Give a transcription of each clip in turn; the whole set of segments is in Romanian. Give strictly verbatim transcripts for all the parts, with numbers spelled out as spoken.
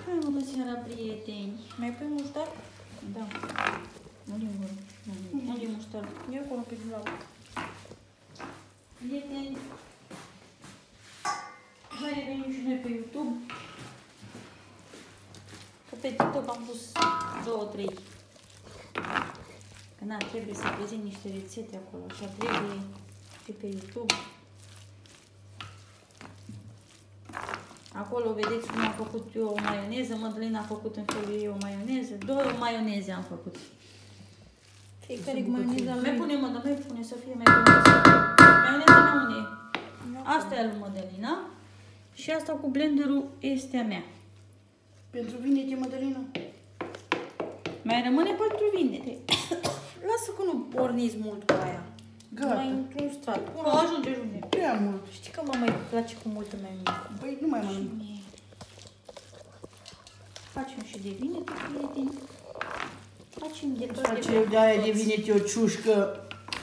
Bună seara, prieteni! Mai pui muștar? Da. Nu din gură. Nu din muștar. Eu acolo pe din laut. Prieteni, mai revenim și noi pe YouTube. Că pe TikTok am pus două, trei. Că na, trebuie să prezint niște rețete acolo. Așa trebuie și pe YouTube. Acolo vedeți cum am făcut eu o maioneză. Mădălina a făcut în felul ei o maioneză. Două maioneze am făcut. Fiecare cu maioneza Mai lui. pune, mă, dar mai pune să fie mai bună. Maioneza mea unde e? Asta e a lui Mădălina. Și asta cu blenderul este a mea. Pentru vinete, Mădălina? Mai rămâne pentru vinete. Lasă că nu porniți mult cu aia. Gata. Mai într-un strat. Nu, ajunge, ajunge. Prea mult. Știi că mă mai place cu multă maioneză. Păi nu mai mănânc. Facem și de vinete, prieteni. Facem de tot. Face eu de aia de vinete o ciușcă.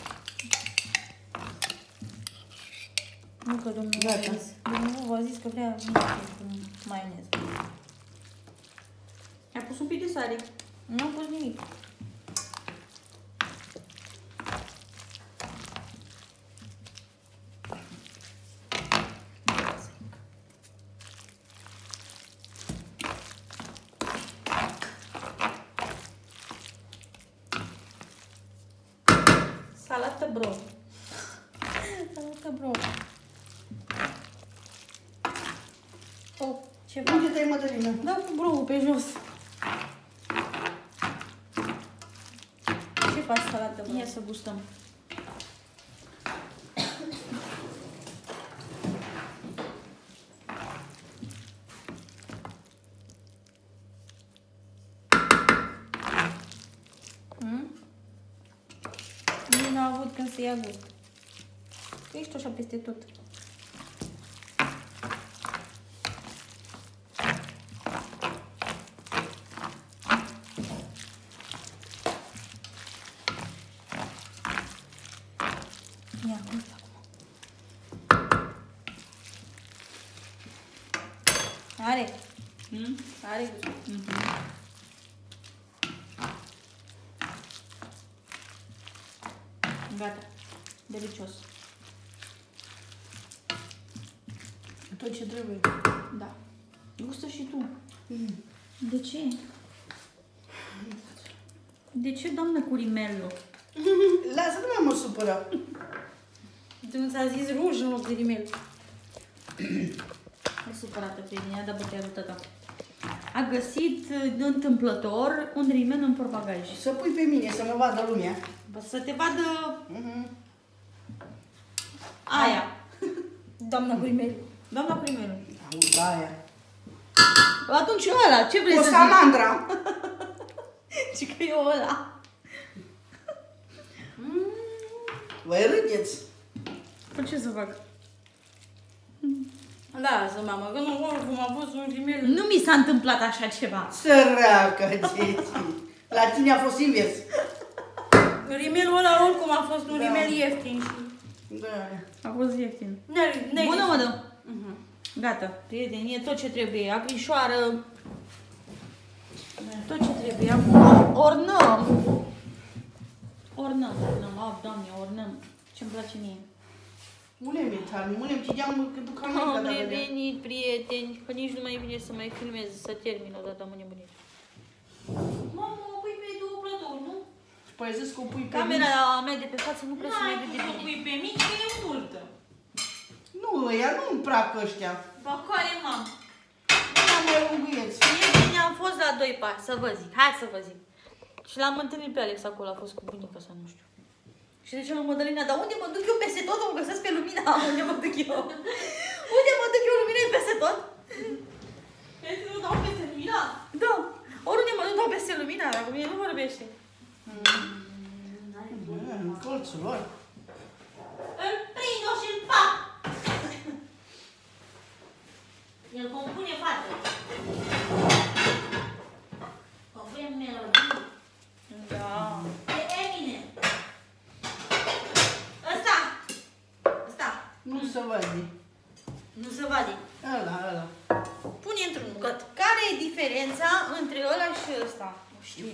Nu că domnul v-a Gata. zis. Domnul v-a zis că vrea vinete cu maioneză. Ai pus un pic de sare. Nu am pus nimic. Salată bro. Salată bro. Oh, ceva. Unde te-ai, Mădălina? Da cu brou pe jos. Ce faci salată bro? Ia să gustăm. Hmm? Nici n-a avut când să ia gust. Că ești așa peste tot. Ia, gust acum. Are. Hmm? Are gust. Mhm. Gata. Delicios. Tot ce trebuie. Da. Gustă și tu. Mm. De ce? De ce, doamnă Curimello? Lasă, nu mai mă supăra. Tu ți-a zis ruj în loc de rimel. E supărată pe mine, a dat bătearul tata. A găsit uh, întâmplător un rimel în portbagaj. Să pui pe mine, să mă vadă lumea. Bă, să te vadă Mhm. aia. Doamna cu rimel. Doamna Curimello. Auzi, aia. Atunci ăla, ce vrei O să salamandra. zici? Că e ăla. Voi râdeți. Păi ce să fac? Lasă, mamă, că nu oricum a fost un rimel. Nu mi s-a întâmplat așa ceva. Săracă, Gigi. La tine a fost invers. Rimelul ăla oricum a fost un Da. rimel ieftin și... Da. A fost ieftin. N-ai- n-ai Bună, zis. mă, dă. Mhm. Gata, prieteni, e tot ce trebuie. Acrișoară. Tot ce trebuie. Acum ornăm. Ornăm, ornăm. Oh, Doamne, ornăm. Ce-mi place mie. Munem, Itali, munem, ce geam că duc Am aminte. revenit, prieteni, că nici nu mai vine să mai filmez, să termin odată, mă nebunit. Mamă, o pui pe două plături, nu? Păi ai zis că o pui pe Camera mici. mea de pe față nu prea se mai vede bine. pui pe mici, că e multă. Nu, ăia nu-mi plac ăștia. Ba care, mamă? Ăia mai unguieți. Prieteni, am fost la doi pași, să vă zic, hai să vă zic. Și l-am întâlnit pe Alex acolo, a fost cu bunica sau nu știu. Și zice lui Mădălina, dar unde mă duc eu peste tot? Mă găsesc pe lumina, unde mă duc eu? Unde mă duc eu, lumina e peste tot? Pentru nu dau peste lumina? Da, oriunde mă duc, dau peste lumina, dar cu mine nu vorbește. În colțul lor. Îl prind-o și îl fac. El compune fată. Compune melodii. Da. E Eminem. Ăsta. Ăsta. Nu se vede. Nu se vede. Ăla, ăla. Pune într-un bucăt. Care e diferența? diferența între ăla și ăsta? Nu știu.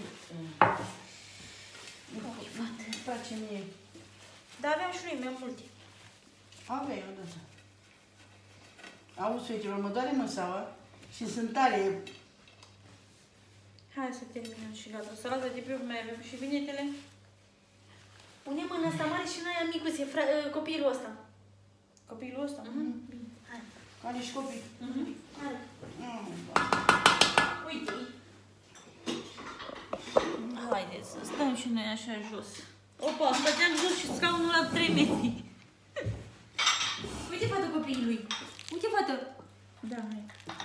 Îmi place mie. Dar aveam și noi mai multe. Aveai odată. Auzi, fetelor, mă doare măsaua și sunt tare. Hai să terminăm și gata. Salata de pe mai avem și vinetele. Pune mâna asta mare și noi amicus, e copilul ăsta. Copilul ăsta? Mhm. Bine, hai. Are și copii. Mhm. Hai. Mm, Uite. Haideți să stăm și noi așa jos. Opa, stăteam jos și scaunul la trei metri. Uite, fată copilului. Uite, fată. Da, hai.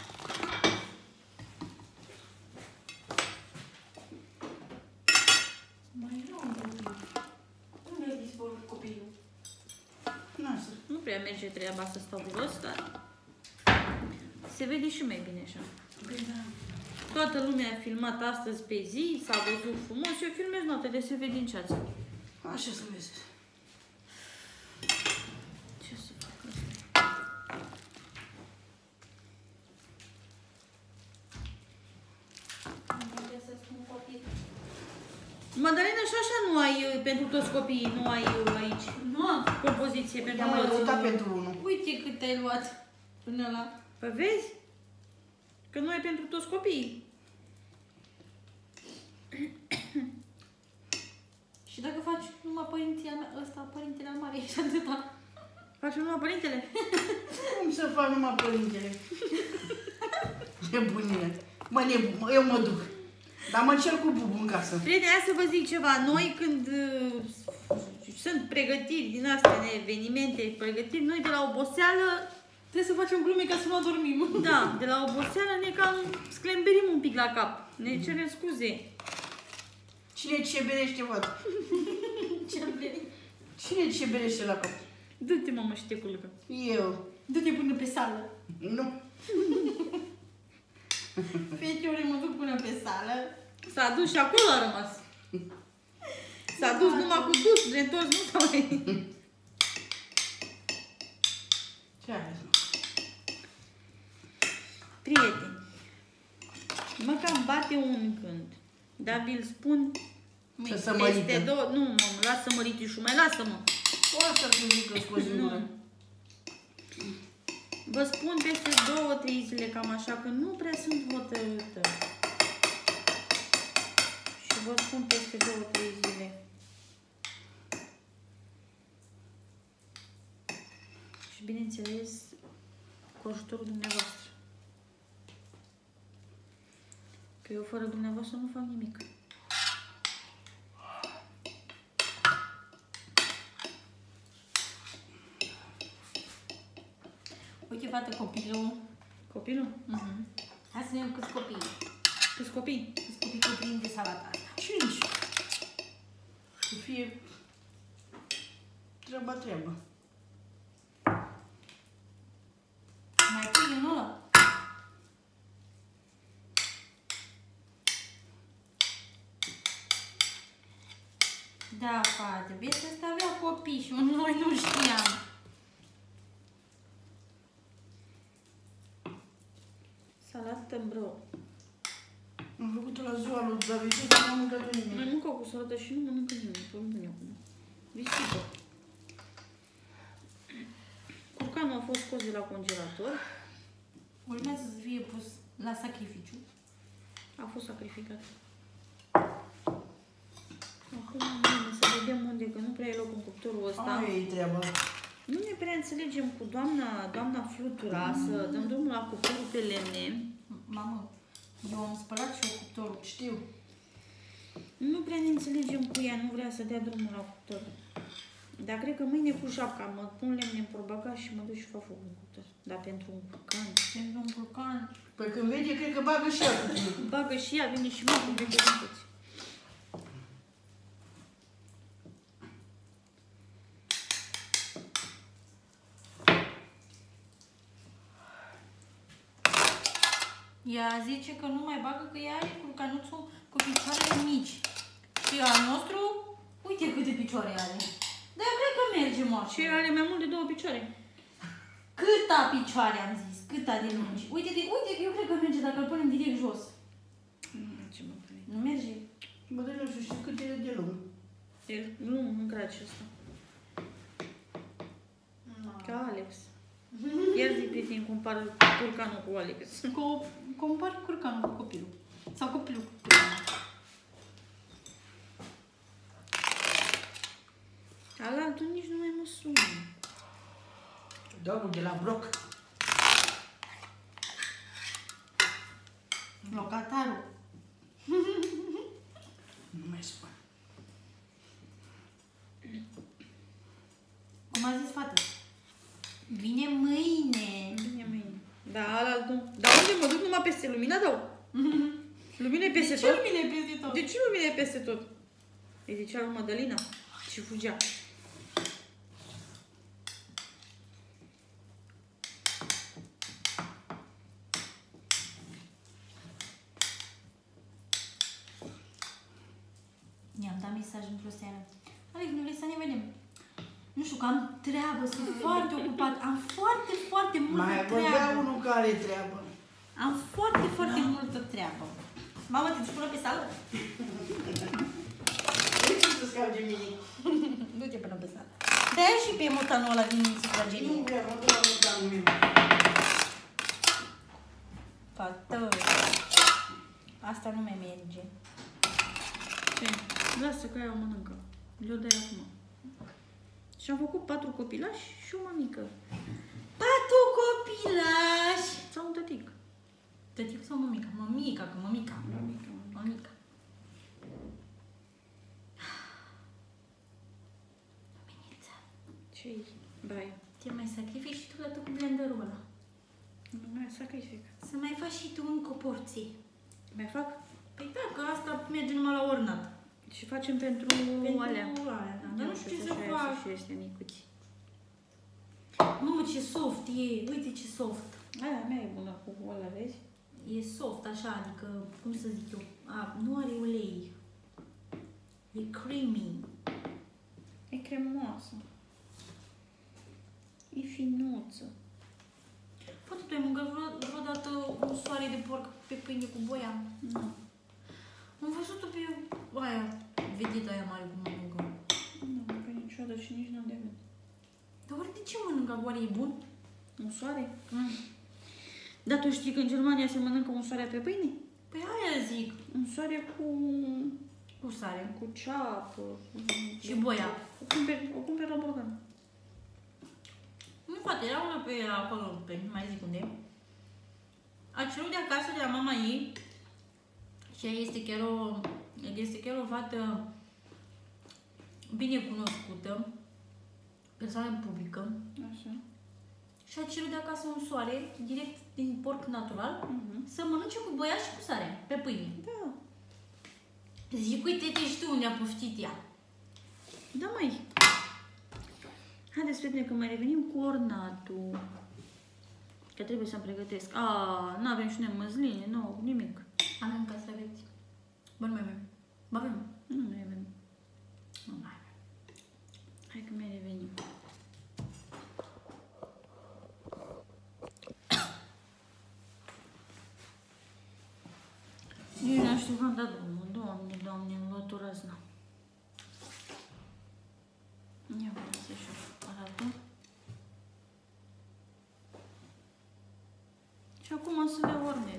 Mai rău, unde ai dispărut copilul? Lasă. Nu prea merge treaba să stau jos, dar se vede și mai bine așa. Da. Toată lumea a filmat astăzi pe zi, s-a văzut frumos, eu filmez notele, se vede în ceață. Așa să vezi. Ce să fac asta? Madalena, și așa nu ai pentru toți copiii, nu ai aici. Nu am. Compoziție pentru I-am mai toți. căutat pentru unul. Uite cât ai luat până la... Păi vezi? Că nu ai pentru toți copiii. Și dacă faci numai părinția mea, ăsta, părintele mare, și atâta. Faci numai părintele? Cum să fac numai părintele? Nebunie. Mă, nebu, eu mă duc. Dar mă cer cu bubu în casă. Prieteni, hai să vă zic ceva. Noi când uh, sunt pregătiri din astea, de evenimente, pregătiri, noi de la oboseală, Trebuie să facem glume ca să nu adormim. da, de la oboseală ne cam sclemberim un pic la cap. Ne cerem scuze. Cine ce berește, văd? Cine ce berește la cap? Du-te, mamă, și te culcă. Eu. Du-te până pe sală. Nu. Feciore, mă duc până pe sală. S-a dus și acolo a rămas. S-a dus numai cu dus, de întors nu s-a mai... Ce aveți, mă? Prieteni, mă cam bate un când, dar vi-l spun Să se peste mărită. două... Nu, mă, lasă măritișul, mai lasă-mă. O asta să zic că scoți din gură. Vă spun peste două, trei zile, cam așa, că nu prea sunt hotărâtă. Și vă spun peste două, trei zile. Și bineînțeles, cu ajutorul dumneavoastră. Că eu fără dumneavoastră nu fac nimic. Uite, fată, copilul. Copilul? Uh-huh. Hai să ne iau câți copii. Câți copii? Câți copii cuprinde salata asta. Cinci. Să fie treaba, treaba. Mai pui unul ăla? Da, fată, vezi că ăsta avea copii și noi nu știam. Salată brou. Am făcut-o la ziua lui David și nu am mâncat Mai nimeni. mâncă cu salată și nu mănâncă nimeni. Pe mine acum. Visită. Curcanul a fost scos de la congelator. Urmează să fie pus la sacrificiu. A fost sacrificat. Acum bine, să vedem unde, că nu prea e loc în cuptorul ăsta. Aia e treaba. Nu ne prea înțelegem cu doamna, doamna Flutura să dăm drumul la cuptorul pe lemne. Mamă, eu am spălat și eu cuptorul. Știu. Nu prea ne înțelegem cu ea, nu vrea să dea drumul la cuptor. Dar cred că mâine cu șapca mă pun lemne în portbăgaș și mă duc și fac foc în cuptor. Dar pentru un curcan. Pentru un curcan. Păi când vede, cred că bagă și ea cu tine. Bagă și ea, vine și mă, cum vede toți. Ea zice că nu mai bagă, că ea are curcanuțul cu picioarele mici. Și al nostru, uite câte picioare are. Dar eu cred că merge, moașă. Și are mai mult de două picioare. Câta picioare am zis, câta de lungi. Uite, de, uite, eu cred că merge dacă îl punem direct jos. merge, mă. Nu merge. Bă, dar nu știu cât e de lung. E lung în craci ăsta. Ca Alex. Iar zi, prieteni, compară curcanul cu Alex. Co compar curcanul cu copilul. Sau copilul cu curcanul. Alaltul nici nu mai mă sună. Domnul de la bloc. Locatarul. Nu mai spun. Cum a zis fata? Vine mâine. Bine, mâine. Da, alaltul. Dar unde mă duc numai peste lumina, dau? Lumina e peste De tot? ce lumina e peste tot? De ce lumina e peste tot? Îi zicea lui Mădălina și fugea. I-am dat mesaj într-o seară. Alex, nu vrei să ne vedem? Nu știu, că am treabă, sunt foarte ocupat. Am foarte, foarte multă Mai vorbea treabă. unul care e treabă. Am foarte, foarte multă treabă. Mamă, te duci până pe sală? De ce să scapi de mine? Du-te până pe sală. Dă-i și pe mutanul ăla din Nu sufragerie. vreau, mă duc la mutanul meu. Fată. Asta nu mai merge. Ce? Lasă că aia o mănâncă. Le-o dai acum. Și am făcut patru copilași și o mămică. Patru copilași! Sau un tătic. Tătic sau mămica? Mămica, că mămica. Mămică. Mămica. Luminița. Ce-i? Bai. Te mai sacrifici și tu la tot cu blenderul ăla. Nu mai sacrific. Să mai faci și tu încă o porție. Mai fac? Păi da, că asta merge numai la ornat. Și facem pentru, Pentru alea. alea, da. Dar nu știu ce să așa fac. Și este micuți. Mamă, ce soft e. Uite ce soft. Aia mea e bună cu ăla, vezi? E soft așa, adică, cum să zic eu, a, nu are ulei. E creamy. E cremoasă. E finuță. Poate tu ai mâncat vreo, vreodată un soare de porc pe pâine cu boia? Nu. Am văzut-o pe aia, vedeta aia mare cum mănâncă. Nu am mâncat niciodată și nici n-am de gând. Dar oare de ce mănâncă? Oare e bun? Un soare? Mm. Dar tu știi că în Germania se mănâncă un soare pe pâine? Păi aia zic. Un soare cu... Cu sare. cu ceapă, cu... Și boia. O cumperi, o cumperi la Borgan. Nu, frate, era una pe acolo, pe nu mai zic unde. A cerut de acasă de la mama ei și ea este chiar o, este chiar o fată bine cunoscută, persoană publică. Așa. Și a cerut de acasă un soare, direct din porc natural, Uh-huh. să mănânce cu boia și cu sare, pe pâine. Da. Zic, uite-te și tu unde a poftit ea. Da, măi. Haideți, prietene, că mai revenim cu ornatul. Că trebuie să-mi pregătesc. A, n-avem și noi măsline, nu, nimic. Am în castraveți. Bă, nu mai avem. Bă, avem. Nu mai avem. Nu mai avem. Hai că mai revenim. Nici nu știu când da drumul. Doamne, Doamne, îmi luat razna. Ia vreau să-și aparatul. Și acum să le ornez.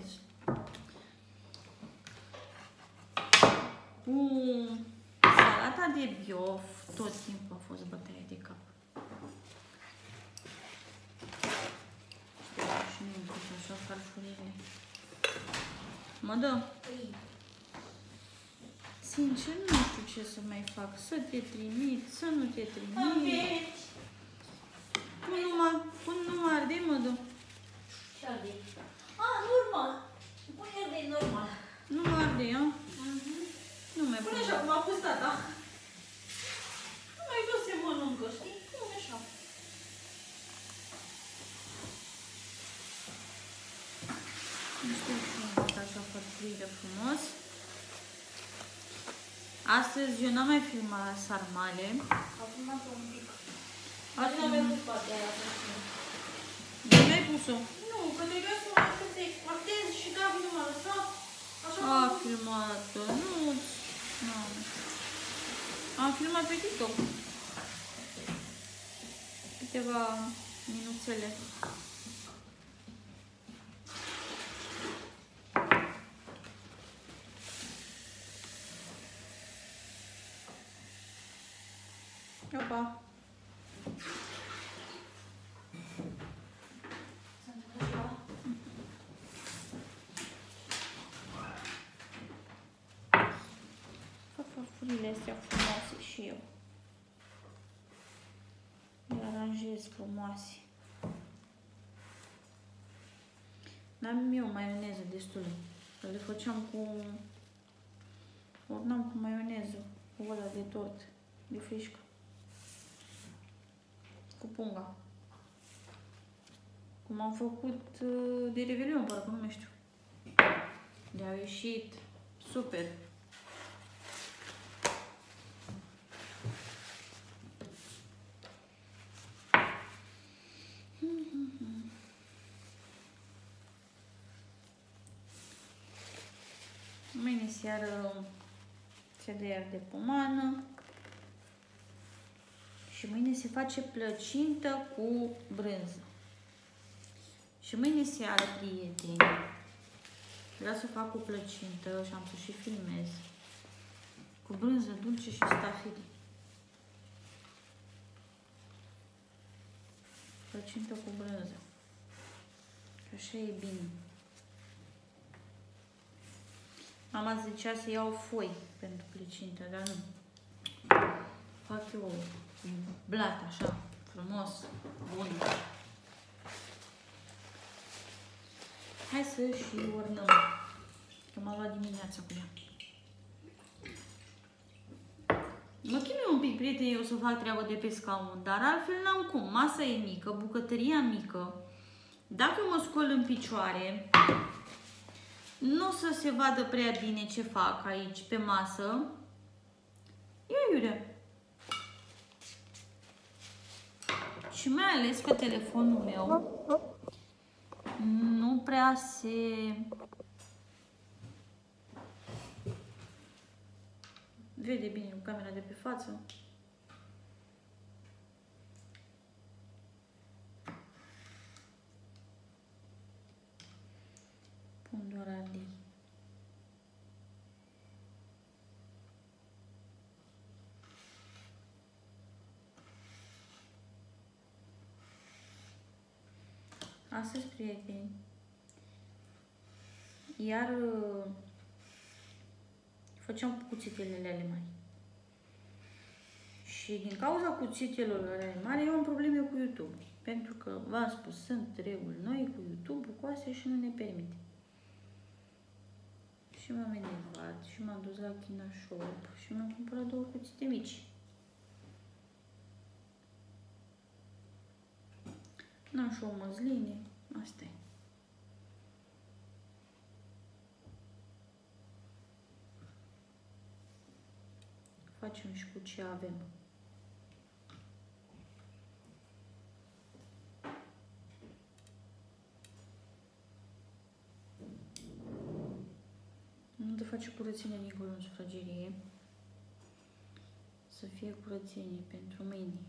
Cu salata de biof, tot timpul a fost bătaie de cap. Sper și nu încât așa farfurile. Mă dă. Sincer, nu știu ce să mai fac. Să te trimit, să nu te trimit. Aveți. Pun numai, pun numai ardei, mă dă. Ce ardei? A, normal. Pune ardei normal. Numai ardei, a? Nu mai Pune pun. așa cum a pus tata. Nu mai vreau să mănâncă, știi? Pune așa. Nu știu și eu, am dat așa farfurile frumos. Astăzi eu n-am mai filmat sarmale. Acum am un pic. Acum am avut partea aia. De unde ai pus-o? Nu, că trebuia să mă să te exportez și Gabi nu m-a lăsat. Așa A că filmat filmat pe TikTok. Câteva minuțele. Opa! Fac farfurile astea frumoase și eu. Le aranjez frumoase. N-am eu maioneză destulă. Le făceam cu... Ornam cu maioneză. Cu ăla de tort. De frișcă. Cu punga. Cum am făcut de Revelion, parcă nu mai știu. Le-au ieșit super. Mâine seară se dă iar de pomană. Și mâine se face plăcintă cu brânză. Și mâine seară, prieteni, vreau să fac o plăcintă și am să și filmez cu brânză dulce și stafide. Plăcintă cu brânză. Așa e bine. Mama zicea să iau foi pentru plăcintă, dar nu. Fac eu blat așa, frumos, bun. Hai să și ornăm, că m-a luat dimineața cu ea. Mă chinuie un pic, prieteni, eu să fac treabă de pe scaun, dar altfel n-am cum. Masa e mică, bucătăria mică. Dacă mă scol în picioare, nu o să se vadă prea bine ce fac aici pe masă. Ia iurea. Și mai ales că telefonul meu nu prea se... vede bine cu camera de pe față. Pun doar ardei. Astăzi, prieteni, iar făceam cuțitelele ale mari. Și din cauza cuțitelor ale mari, eu am probleme cu YouTube. Pentru că, v-am spus, sunt reguli noi cu YouTube, cu astea și nu ne permite. Și m-am enervat și m-am dus la China Shop și mi-am cumpărat două cuțite mici. N-am și o măsline, asta e. Facem și cu ce avem. Nu te face curățenie dincolo în sufragerie. Să fie curățenie pentru mâine.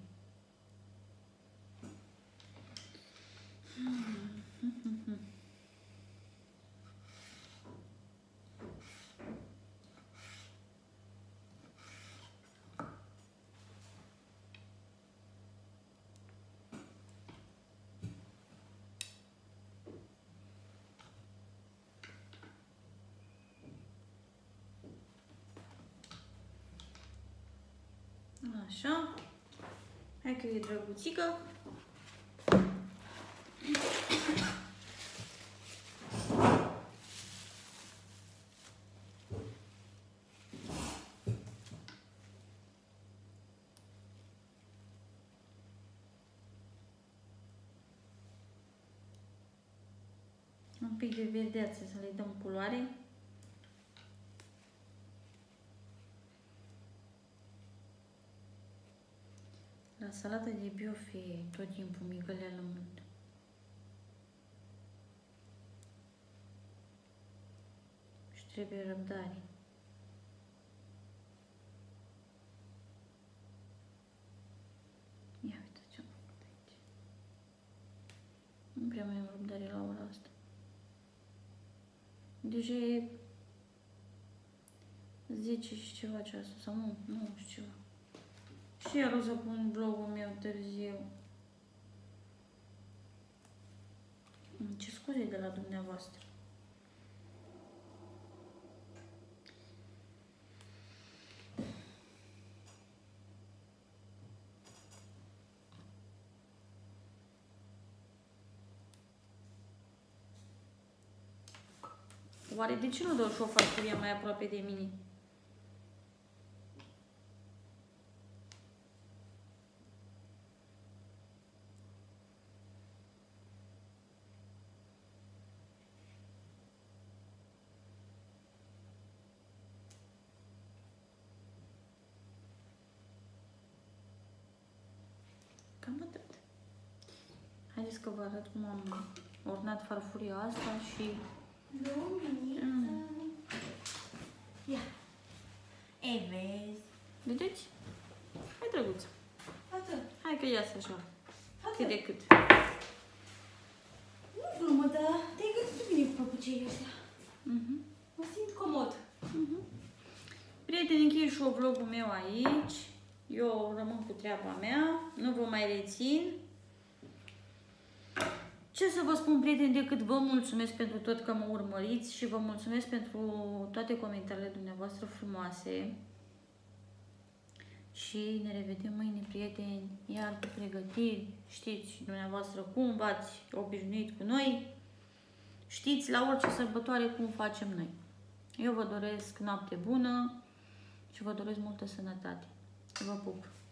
Așa. Hai că e drăguțică. Un pic de verdeață să le dăm culoare. La salata de biof e tot timpul migălea la mult. Și trebuie răbdare. Nu prea mai am răbdare la ora asta. Deja e zece și ceva ceasul, sau nu, nu știu ceva. Și iar o să pun vlogul meu târziu. Ce scuze de la dumneavoastră. Oare de ce nu dau și o farfurie mai aproape de mine? Cam atât. Haideți că vă arăt cum am ornat farfuria asta și... Luminiță. Mm. Ia. Ei, vezi? Vedeți? Hai, drăguț. Atât. Hai că iasă așa. Atât. Cât de cât. Nu glumă, dar te-ai gândit bine cu păpucei ăștia. Mhm. Mă simt comod. Mhm. Prieteni, închei și eu vlogul meu aici. Eu rămân cu treaba mea. Nu vă mai rețin. Ce să vă spun, prieteni, decât vă mulțumesc pentru tot că mă urmăriți și vă mulțumesc pentru toate comentariile dumneavoastră frumoase. Și ne revedem mâine, prieteni, iar cu pregătiri. Știți și dumneavoastră cum v-ați obișnuit cu noi. Știți la orice sărbătoare cum facem noi. Eu vă doresc noapte bună și vă doresc multă sănătate. Vă pup!